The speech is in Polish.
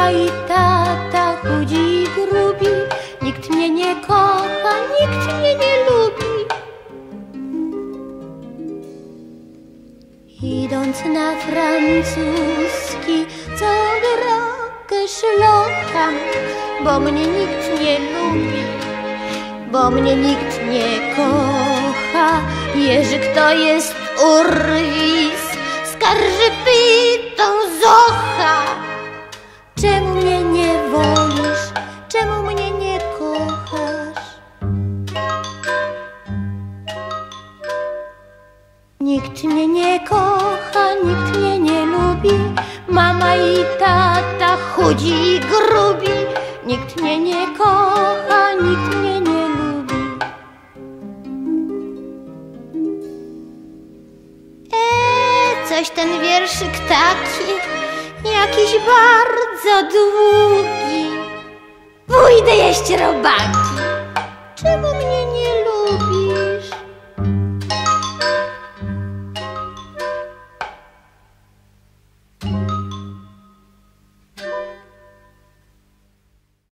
Mama i tata chudzi i grubi, nikt mnie nie kocha, nikt mnie nie lubi. Idąc na francuski, co drogę szlocham, bo mnie nikt nie lubi, bo mnie nikt nie kocha. Jerzyk to jest urwis, skarżypytą zocha. Czemu mnie nie wolisz, czemu mnie nie kochasz? Nikt mnie nie kocha, nikt mnie nie lubi. Mama i tata chudzi i grubi, nikt mnie nie kocha, nikt mnie nie lubi. Coś ten wierszyk taki, jakiś bardzo długi. Pójdę jeść robaki. Czemu mnie